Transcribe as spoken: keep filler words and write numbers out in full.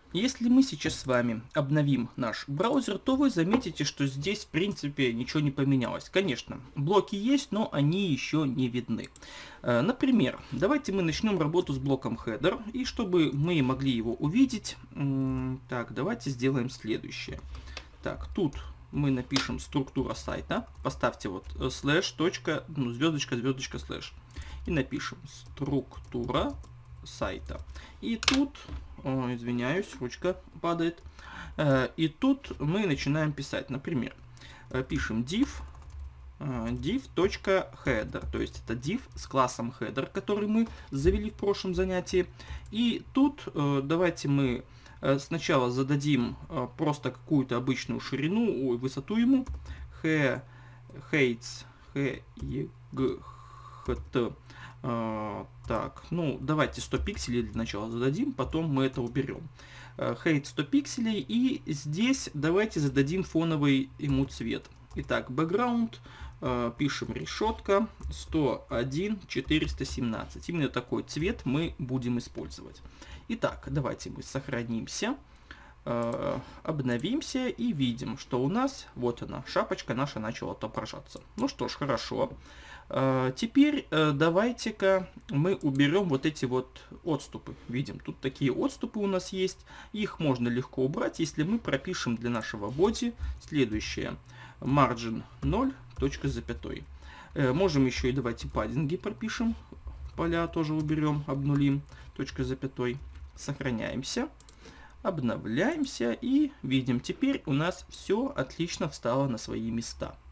Если мы сейчас с вами обновим наш браузер, то вы заметите, что здесь в принципе ничего не поменялось. Конечно, блоки есть, но они еще не видны. Например, давайте мы начнем работу с блоком header, и чтобы мы могли его увидеть, так, давайте сделаем следующее. Так, тут мы напишем структура сайта, поставьте вот слэш, точка, ну, звездочка, звездочка, слэш, и напишем структура сайта. И тут, о, извиняюсь, ручка падает, и тут мы начинаем писать, например, пишем div, div.header, то есть это div с классом header, который мы завели в прошлом занятии. И тут давайте мы сначала зададим просто какую-то обычную ширину, ой, высоту ему, heights, height, так, ну давайте сто пикселей для начала зададим, потом мы это уберем. Height сто пикселей, и здесь давайте зададим фоновый ему цвет. Итак, background, пишем решетка сто один четыреста семнадцать. Именно такой цвет мы будем использовать. Итак, давайте мы сохранимся, э, обновимся и видим, что у нас, вот она, шапочка наша начала отображаться. Ну что ж, хорошо. Э, теперь э, давайте-ка мы уберем вот эти вот отступы. Видим, тут такие отступы у нас есть. Их можно легко убрать, если мы пропишем для нашего боди следующее. Margin ноль, точка запятой. Э, можем еще и давайте паддинги пропишем. Поля тоже уберем, обнулим, точка запятой. Сохраняемся, обновляемся и видим, теперь у нас все отлично встало на свои места.